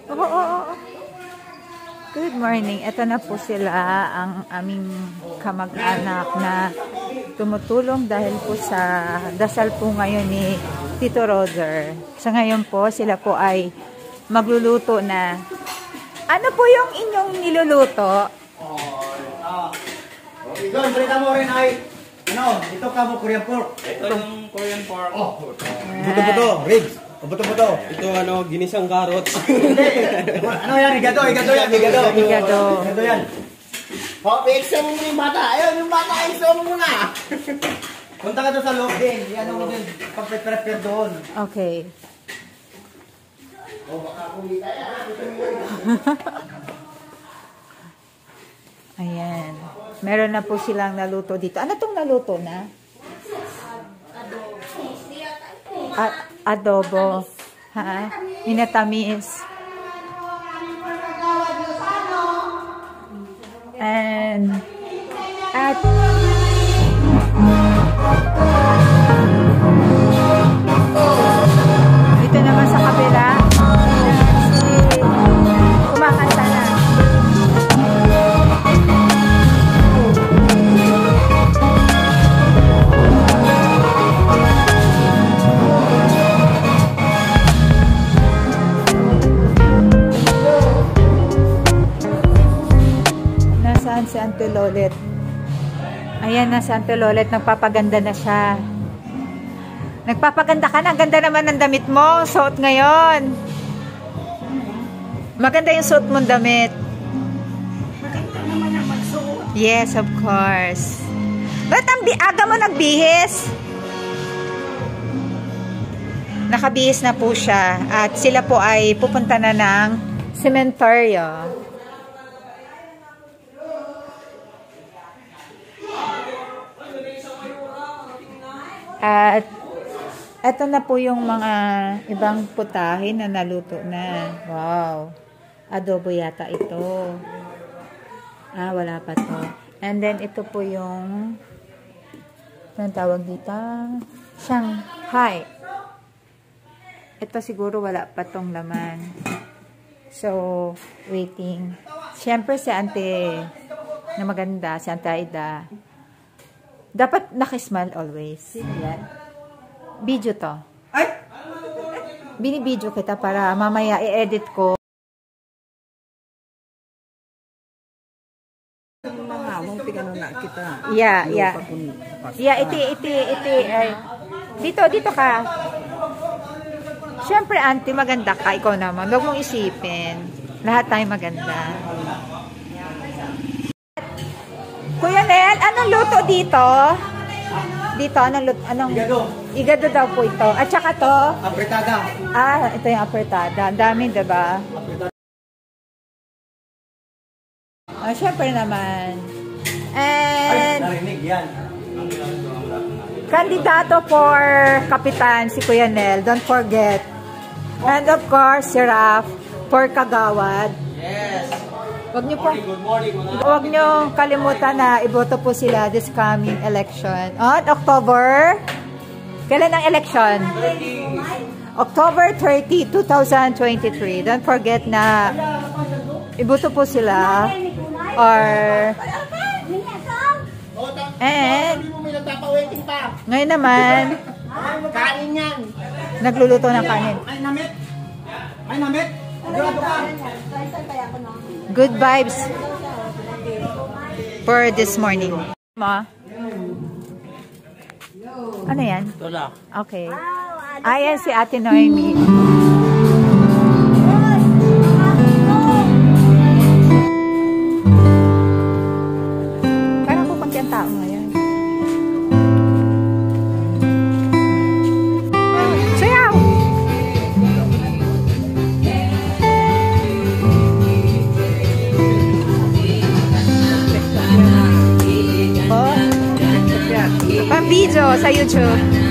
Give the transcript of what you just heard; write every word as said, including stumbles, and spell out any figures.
Oo, oo, oo. Good morning. Ito na po sila ang aming kamag-anak na tumutulong dahil po sa dasal po ngayon ni Tito Roger. Sa ngayon po, sila po ay magluluto na. Ano po yung inyong niluluto? Ito, balita mo rin ay, ano, ito ka mo Korean pork. Ito yung Korean pork. Oh, buto-buto, ribs. Buto-buto. Ito ano, ginisang carrots. Ano yan, igado, igado yan, igado. Igado. Igado yan. Oh, i-exam mo yung bata. Ayun, yung bata, exam mo na. Punta ka doon sa loob din. Yan mo din, pag-prepare doon. Okay. Oh, baka kumita yan. Ayan. Meron na po silang naluto dito. Ano tong naluto na? A adobo. Ha? Minatamis. And at dito naman sa kabila kumakanta na. Si Auntie Lolet. Ayan na si Auntie Lolet. Nagpapaganda na siya. Nagpapaganda ka na. Ang ganda naman ng damit mo. Suot ngayon. Maganda yung suot mong damit. Maganda naman ang magsuot. Yes, of course. Ba't ang aga mo nagbihis? Nakabihis na po siya. At sila po ay pupunta na ng sementeryo. At eto na po yung mga ibang putahin na naluto na. Wow. Adobo yata ito. Ah, wala pa to. And then ito po yung anong tawag dito? Shanghai. Ito siguro wala pa tong laman. So, waiting. Siyempre si Auntie na maganda, si Auntie Aida. Dapat nakismile always. Yan. Video to. Ay! Binibidyo kita para mamaya i-edit ko. Mahawang pigano na kita. Yeah, yeah. Yeah, iti, iti, iti. Ay. Dito, dito ka. Siyempre, Auntie, maganda ka. Ikaw naman. Huwag mong isipin. Lahat tayo maganda. Kuya Nel, anong luto dito? Dito, anong luto? Anong... Igado. Igado daw po ito. At saka to? Apretada. Ah, ito yung apertada. Ang dami, diba? Ah, syempre naman. Ay, And... narinig yan. kandidato for kapitan si Kuya Nel. Don't forget. And of course, si Raf for kagawad. Yes. Huwag niyo po, Good morning. huwag niyo kalimutan na iboto po sila this coming election. On October, kailan ang election? October thirtieth, two thousand twenty-three. Don't forget na iboto po sila. Or, and, ngayon naman, Kanin yan. nagluluto ng kanin. May namit. May namit. Grado ka. Good vibes for this morning. Ma? Ano yan? Wala. Okay. Ayan si Ate Noemi. Parang pupunti ang tao ngayon. Sayaw! Oh. Pang video sa YouTube.